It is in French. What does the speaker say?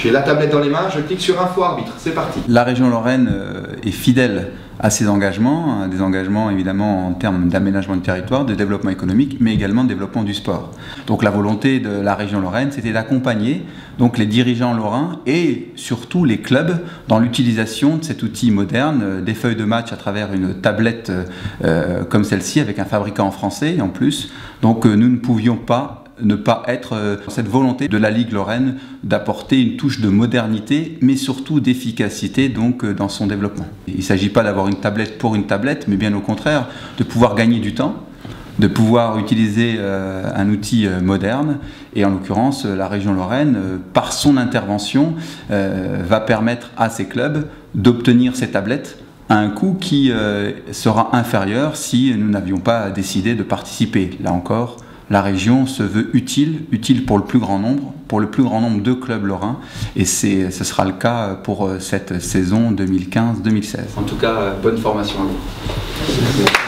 J'ai la tablette dans les mains, je clique sur Info Arbitre, c'est parti. La région Lorraine est fidèle à ses engagements, des engagements évidemment en termes d'aménagement du territoire, de développement économique, mais également de développement du sport. Donc la volonté de la région Lorraine, c'était d'accompagner donc les dirigeants lorrains et surtout les clubs dans l'utilisation de cet outil moderne, des feuilles de match à travers une tablette comme celle-ci avec un fabricant français en plus. Donc nous ne pouvions pas ne pas être cette volonté de la Ligue Lorraine d'apporter une touche de modernité, mais surtout d'efficacité donc dans son développement. Il ne s'agit pas d'avoir une tablette pour une tablette, mais bien au contraire, de pouvoir gagner du temps, de pouvoir utiliser un outil moderne. Et en l'occurrence, la région Lorraine, par son intervention, va permettre à ces clubs d'obtenir ces tablettes à un coût qui sera inférieur si nous n'avions pas décidé de participer. Là encore, la région se veut utile pour le plus grand nombre de clubs lorrains, et ce sera le cas pour cette saison 2015-2016. En tout cas, bonne formation à vous.